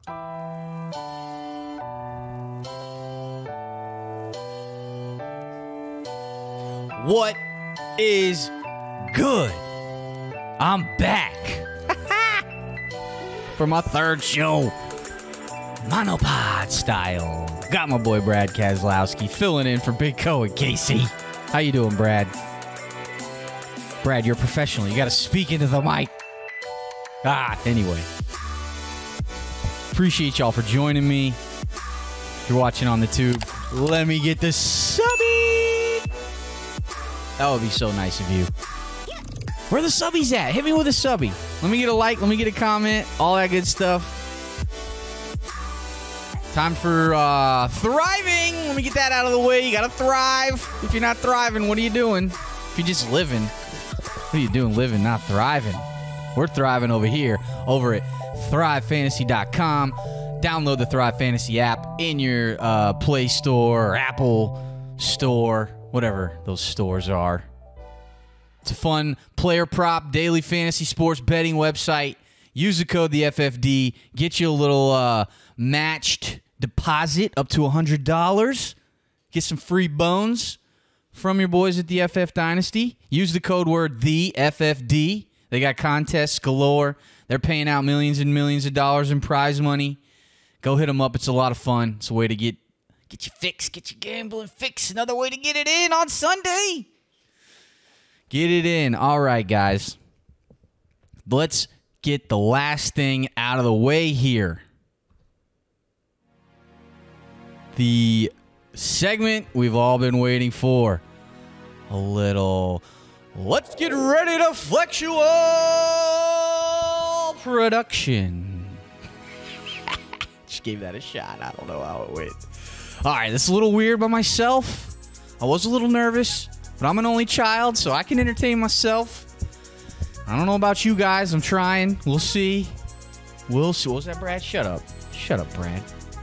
What is good? I'm back for my third show, monopod style. Got my boy Brad Keselowski filling in for Big Co and Casey. How you doing, Brad? Brad, you're a professional. You got to speak into the mic. Anyway. Appreciate y'all for joining me. If you're watching on the tube, let me get the subby. That would be so nice of you. Where the subbies at? Hit me with a subby. Let me get a like. Let me get a comment. All that good stuff. Time for thriving. Let me get that out of the way. You got to thrive. If you're not thriving, what are you doing? If you're just living, what are you doing living, not thriving? We're thriving over here, over at thrivefantasy.com. Download the Thrive Fantasy app in your Play Store or Apple Store, whatever those stores are. It's a fun player prop, daily fantasy sports betting website. Use the code, the FFD. Get you a little matched deposit up to $100. Get some free bones from your boys at the FF Dynasty. Use the code word, the FFD. They got contests galore. They're paying out millions and millions of dollars in prize money. Go hit them up. It's a lot of fun. It's a way to get your fix, get your gambling fix. Another way to get it in on Sunday. Get it in. All right, guys. Let's get the last thing out of the way here. The segment we've all been waiting for. A little, let's get ready to Flexual Production. Just gave that a shot. I don't know how it went. All right, this is a little weird by myself. I was a little nervous, but I'm an only child, so I can entertain myself. I don't know about you guys. I'm trying. We'll see. We'll see. What was that, Brad? Shut up. Shut up, Brad.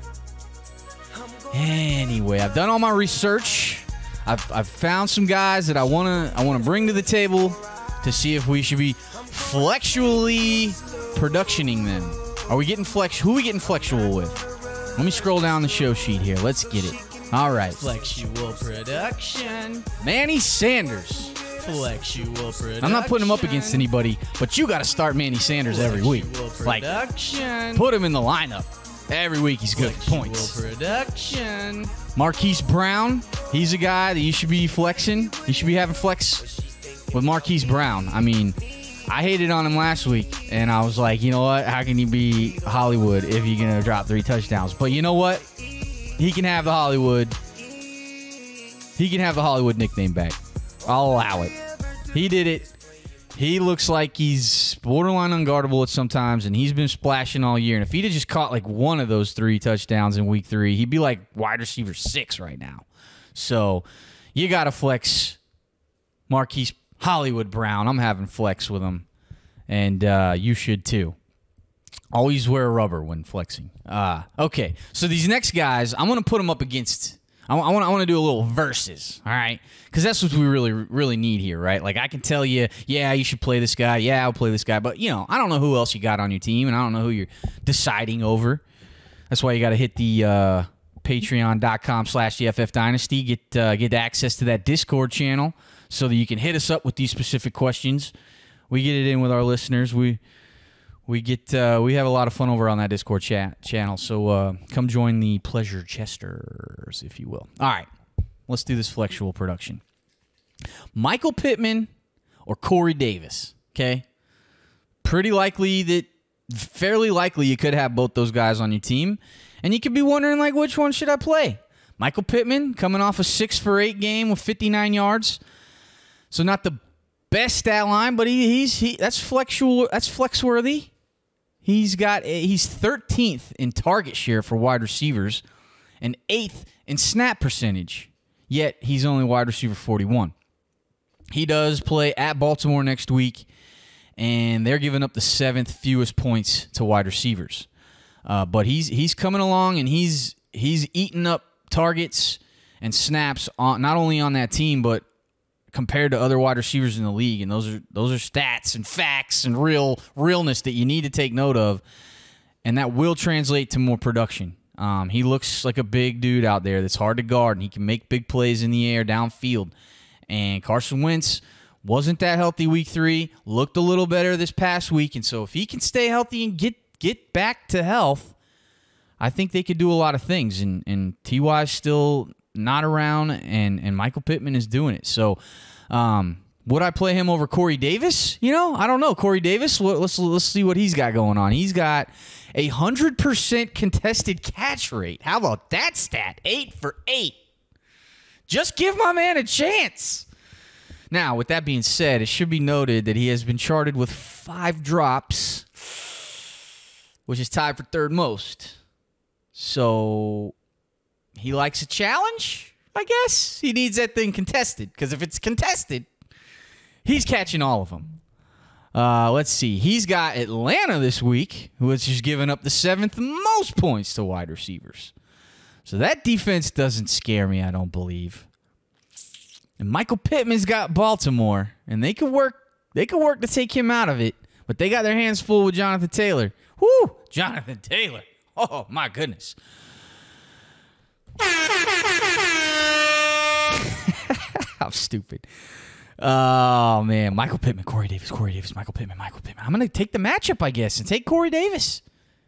Anyway, I've done all my research. I've found some guys that I wanna bring to the table to see if we should be flexually productioning them. Are we getting Who are we getting flexual with? Let me scroll down the show sheet here. Let's get it. All right. Flexual Production. Manny Sanders. Flexual Production. I'm not putting him up against anybody, but you got to start Manny Sanders every week. Like, put him in the lineup. Every week he's good at points. Production. Marquise Brown. He's a guy that you should be flexing. You should be having flex with Marquise Brown. I mean, I hated on him last week, and I was like, you know what? How can he be Hollywood if you're going to drop 3 touchdowns? But you know what? He can have the Hollywood. He can have the Hollywood nickname back. I'll allow it. He did it. He looks like he's borderline unguardable at sometimes, and he's been splashing all year. And if he'd have just caught like one of those 3 touchdowns in week 3, he'd be like wide receiver 6 right now. So you got to flex Marquise Hollywood Brown. I'm having flex with him, and you should too. Always wear a rubber when flexing. Okay, so these next guys, I'm going to put them up against... I want to do a little versus, all right? Because that's what we really need here, right? Like, I can tell you, yeah, you should play this guy. Yeah, I'll play this guy. But, you know, I don't know who else you got on your team, and I don't know who you're deciding over. That's why you got to hit the patreon.com/TFFDynasty. Get access to that Discord channel so that you can hit us up with these specific questions. We get it in with our listeners. We have a lot of fun over on that Discord channel, so come join the pleasure chesters, if you will. All right, let's do this flexual production. Michael Pittman or Corey Davis, okay? Fairly likely you could have both those guys on your team, and you could be wondering, like, which one should I play? Michael Pittman coming off a 6-for-8 game with 59 yards, so not the best stat line, but that's flexual. That's flex-worthy. He's 13th in target share for wide receivers and 8th in snap percentage, yet he's only wide receiver 41. He does play at Baltimore next week, and they're giving up the 7th fewest points to wide receivers. But he's coming along, and he's eating up targets and snaps not only on that team, but compared to other wide receivers in the league, and those are stats and facts and realness that you need to take note of. and that will translate to more production. He looks like a big dude out there that's hard to guard, and he can make big plays in the air downfield. And Carson Wentz wasn't that healthy week 3, looked a little better this past week, and so if he can stay healthy and get back to health, I think they could do a lot of things. And T.Y.'s still not around, and Michael Pittman is doing it. So would I play him over Corey Davis? I don't know. Corey Davis, let's see what he's got going on. He's got 100% contested catch rate. How about that stat? 8 for 8. Just give my man a chance. Now, with that being said, it should be noted that he has been charted with 5 drops, which is tied for third most. So he likes a challenge, I guess. He needs that thing contested, because if it's contested, he's catching all of them. Let's see. He's got Atlanta this week, which is giving up the 7th most points to wide receivers. So that defense doesn't scare me, I don't believe. And Michael Pittman's got Baltimore, and they could work to take him out of it, but they got their hands full with Jonathan Taylor. Whoo! Jonathan Taylor. Oh, my goodness. I'm stupid. Oh, man. Michael Pittman, Corey Davis, Michael Pittman. I'm going to take the matchup, I guess, and take Corey Davis.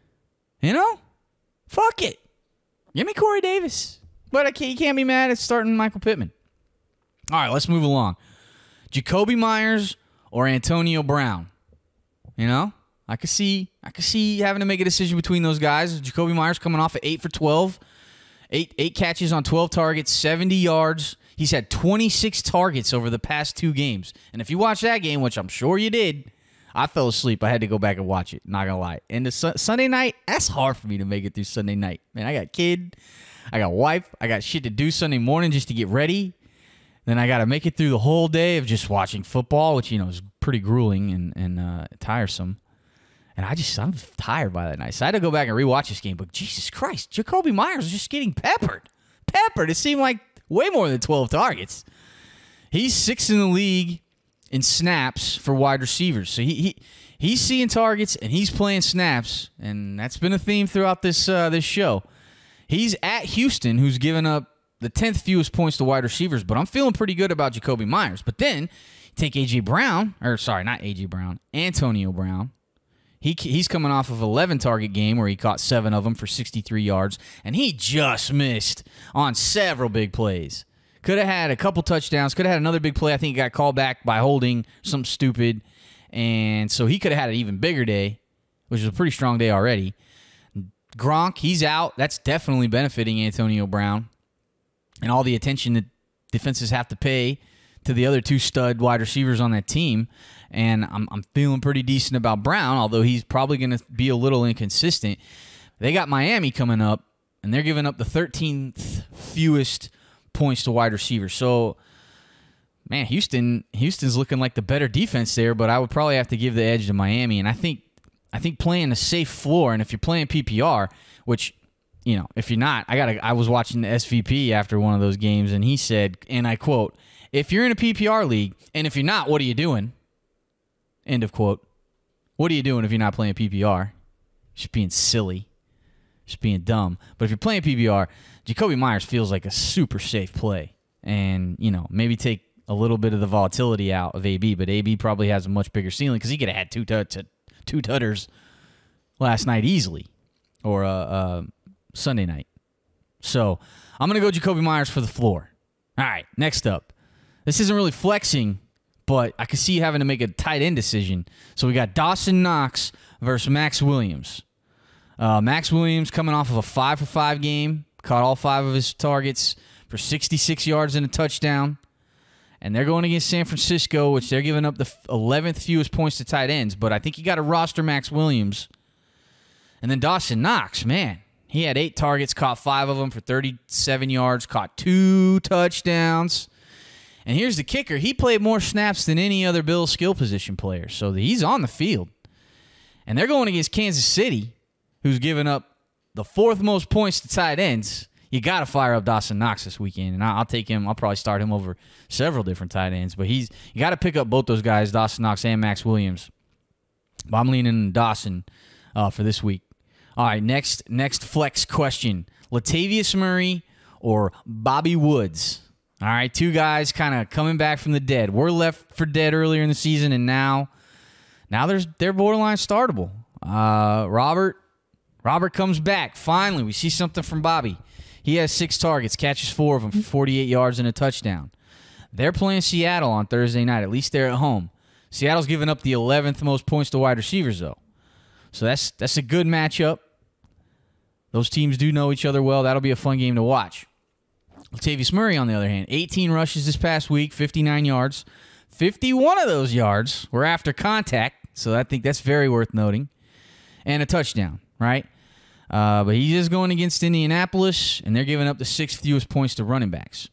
Fuck it. Give me Corey Davis. But you can't be mad at starting Michael Pittman. All right, let's move along. Jakobi Meyers or Antonio Brown. I could see having to make a decision between those guys. Jakobi Meyers coming off at 8 for 12. 8 catches on 12 targets, 70 yards. He's had 26 targets over the past 2 games. And if you watched that game, which I'm sure you did, I fell asleep. I had to go back and watch it, not going to lie. And the Sunday night, that's hard for me to make it through Sunday night. Man, I got kid, I got wife, I got shit to do Sunday morning just to get ready. Then I got to make it through the whole day of just watching football, which, is pretty grueling and tiresome. And I'm tired by that night. So I had to go back and rewatch this game. But Jesus Christ, Jakobi Meyers was just getting peppered. It seemed like way more than 12 targets. He's 6th in the league in snaps for wide receivers. So he's seeing targets and he's playing snaps. And that's been a theme throughout this show. He's at Houston, who's given up the 10th fewest points to wide receivers. But I'm feeling pretty good about Jakobi Meyers. But then take Antonio Brown. He's coming off of an 11-target game where he caught 7 of them for 63 yards, and he just missed on several big plays. Could have had a couple touchdowns, could have had another big play. I think he got called back by holding something stupid, and so he could have had an even bigger day, which is a pretty strong day already. Gronk, he's out. That's definitely benefiting Antonio Brown and all the attention that defenses have to pay to the other 2 stud wide receivers on that team. And I'm feeling pretty decent about Brown, although he's probably going to be a little inconsistent. They got Miami coming up, and they're giving up the 13th fewest points to wide receivers. So, man, Houston's looking like the better defense there, but I would probably have to give the edge to Miami. And I think playing a safe floor, and if you're playing PPR, which, if you're not, I was watching the SVP after one of those games, and he said, and I quote, "If you're in a PPR league, and if you're not, what are you doing?" End of quote. What are you doing if you're not playing PPR? You're just being silly. Just being dumb. But if you're playing PPR, Jakobi Meyers feels like a super safe play. And, maybe take a little bit of the volatility out of AB. But AB probably has a much bigger ceiling because he could have had two tutters last night easily. Or Sunday night. So, I'm going to go Jakobi Meyers for the floor. All right, next up. This isn't really flexing, but I could see you having to make a tight end decision. So we got Dawson Knox versus Maxx Williams. Maxx Williams coming off of a 5-for-5 game, caught all 5 of his targets for 66 yards and a touchdown. And they're going against San Francisco, which they're giving up the 11th fewest points to tight ends. But I think you got to roster Maxx Williams. And then Dawson Knox, man. He had 8 targets, caught 5 of them for 37 yards, caught 2 touchdowns. And here's the kicker. He played more snaps than any other Bills skill position player. So he's on the field. And they're going against Kansas City, who's given up the 4th most points to tight ends. You got to fire up Dawson Knox this weekend. And I'll take him. I'll probably start him over several different tight ends. But you got to pick up both those guys, Dawson Knox and Maxx Williams. But I'm leaning Dawson for this week. All right, next flex question. Latavius Murray or Bobby Woods? All right, two guys kind of coming back from the dead. We're left for dead earlier in the season, and now they're borderline startable. Robert comes back. Finally, we see something from Bobby. He has 6 targets, catches 4 of them for 48 yards and a touchdown. They're playing Seattle on Thursday night. At least they're at home. Seattle's giving up the 11th most points to wide receivers, though. So that's a good matchup. Those teams do know each other well. That'll be a fun game to watch. Latavius Murray, on the other hand, 18 rushes this past week, 59 yards. 51 of those yards were after contact, so I think that's very worth noting. And a touchdown, right? But he's just going against Indianapolis, and they're giving up the 6th fewest points to running backs.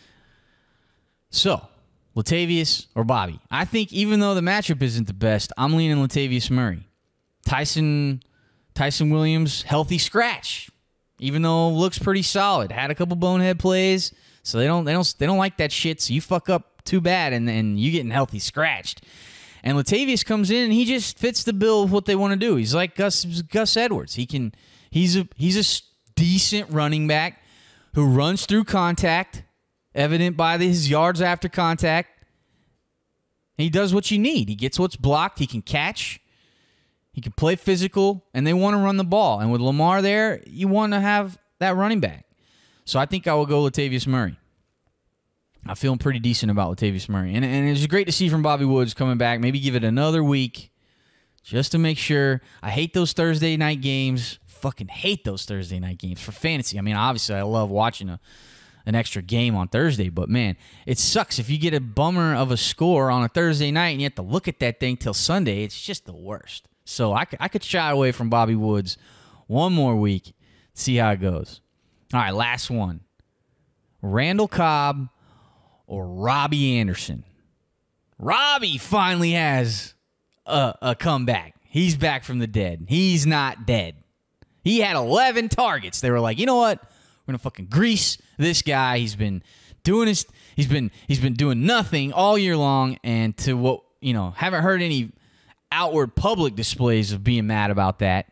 So, Latavius or Bobby? I think even though the matchup isn't the best, I'm leaning Latavius Murray. Tyson Williams, healthy scratch, even though looks pretty solid. Had a couple bonehead plays, so they don't like that shit. So you fuck up too bad, and you getting healthy scratched. And Latavius comes in and he just fits the bill of what they want to do. He's like Gus Edwards. He's a decent running back who runs through contact, evident by his yards after contact. And he does what you need. He gets what's blocked. He can catch. He can play physical, and they want to run the ball. And with Lamar there, you want to have that running back. So I think I will go Latavius Murray. I'm feeling pretty decent about Latavius Murray. And it's great to see from Bobby Woods coming back. Maybe give it another week just to make sure. I hate those Thursday night games. Fucking hate those Thursday night games for fantasy. I mean, obviously, I love watching an extra game on Thursday, but man, it sucks if you get a bummer of a score on a Thursday night and you have to look at that thing till Sunday. It's just the worst. So I could shy away from Bobby Woods one more week, see how it goes. All right, last one. Randall Cobb or Robby Anderson? Robby finally has a comeback. He's back from the dead. He's not dead. He had 11 targets. They were like, you know what? We're gonna fucking grease this guy. He's been doing doing nothing all year long, and to what haven't heard any outward public displays of being mad about that.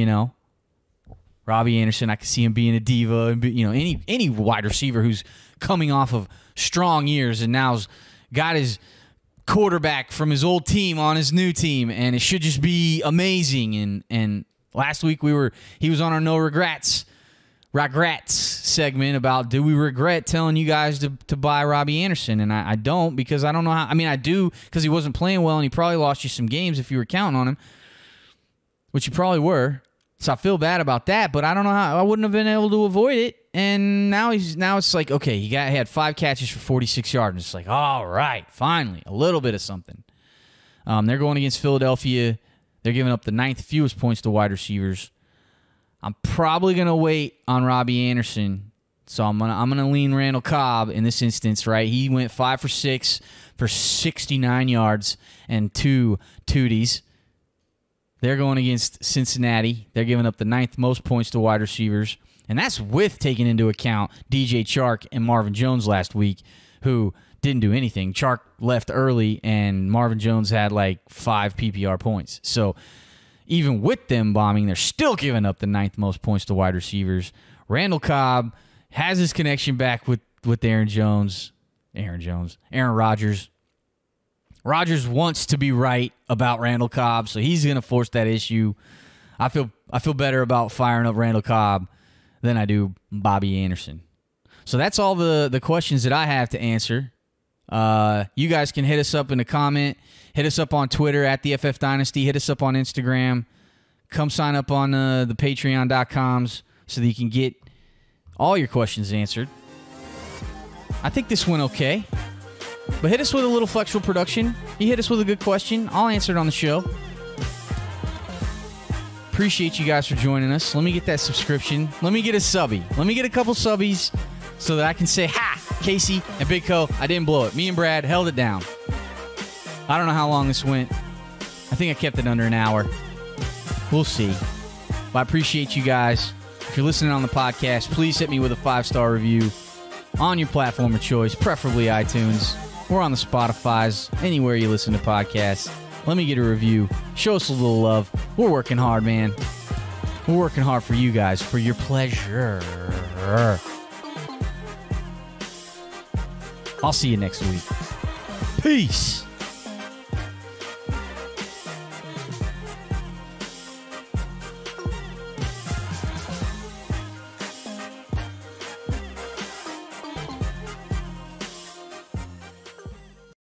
Robby Anderson, I can see him being a diva, and any wide receiver who's coming off of strong years and now's got his quarterback from his old team on his new team, and it should just be amazing. And last week he was on our No Regrets segment about, do we regret telling you guys to buy Robby Anderson? And I don't, because I don't know how. I mean, I do, because he wasn't playing well and he probably lost you some games if you were counting on him, which you probably were. So I feel bad about that, but I don't know how. I wouldn't have been able to avoid it. And now it's like, okay, he had 5 catches for 46 yards. And it's like, all right, finally, a little bit of something. They're going against Philadelphia. They're giving up the 9th fewest points to wide receivers. I'm probably going to wait on Robby Anderson, so I'm gonna lean Randall Cobb in this instance, right? He went 5 for 6 for 69 yards and 2 tutties. They're going against Cincinnati. They're giving up the 9th most points to wide receivers, and that's with taking into account DJ Chark and Marvin Jones last week, who didn't do anything. Chark left early, and Marvin Jones had like 5 PPR points. So even with them bombing, they're still giving up the 9th most points to wide receivers. Randall Cobb has his connection back with Aaron Rodgers. Rodgers wants to be right about Randall Cobb, so he's going to force that issue. I feel better about firing up Randall Cobb than I do Robby Anderson. So that's all the questions that I have to answer. You guys can hit us up in the comment. Hit us up on Twitter at the FF Dynasty. Hit us up on Instagram. Come sign up on the Patreon.coms so that you can get all your questions answered. I think this went okay. But hit us with a little Flexual Production. You hit us with a good question, I'll answer it on the show. Appreciate you guys for joining us. Let me get that subscription. Let me get a subby. Let me get a couple subbies so that I can say, ha! Casey and Big Co, I didn't blow it. Me and Brad held it down. I don't know how long this went. I think I kept it under an hour. We'll see. But I appreciate you guys. If you're listening on the podcast, please hit me with a 5-star review on your platform of choice, preferably iTunes. We're on the Spotifys, anywhere you listen to podcasts. Let me get a review. Show us a little love. We're working hard, man. We're working hard for you guys, for your pleasure. I'll see you next week. Peace.